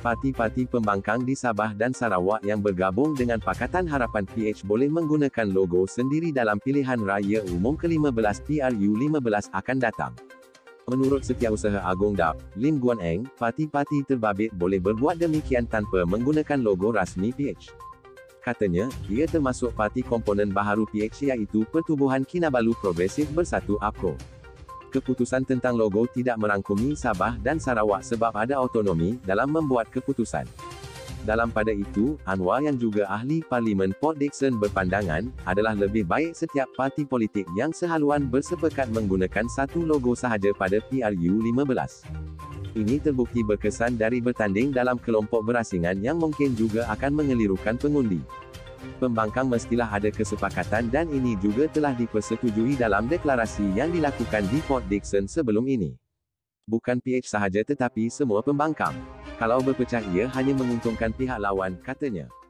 Parti-parti pembangkang di Sabah dan Sarawak yang bergabung dengan Pakatan Harapan PH boleh menggunakan logo sendiri dalam pilihan raya umum ke-15 PRU15 akan datang. Menurut Setiausaha Agung DAP, Lim Guan Eng, parti-parti terbabit boleh berbuat demikian tanpa menggunakan logo rasmi PH. Katanya, ia termasuk parti komponen baharu PH iaitu Pertubuhan Kinabalu Progresif Bersatu APKO. Keputusan tentang logo tidak merangkumi Sabah dan Sarawak sebab ada autonomi dalam membuat keputusan. Dalam pada itu, Anwar yang juga ahli Parlimen Port Dickson berpandangan, adalah lebih baik setiap parti politik yang sehaluan bersepakat menggunakan satu logo sahaja pada PRU15. Ini terbukti berkesan dari bertanding dalam kelompok berasingan yang mungkin juga akan mengelirukan pengundi. Pembangkang mestilah ada kesepakatan dan ini juga telah dipersetujui dalam deklarasi yang dilakukan di Port Dickson sebelum ini. Bukan PH sahaja tetapi semua pembangkang. Kalau berpecah ia hanya menguntungkan pihak lawan, katanya.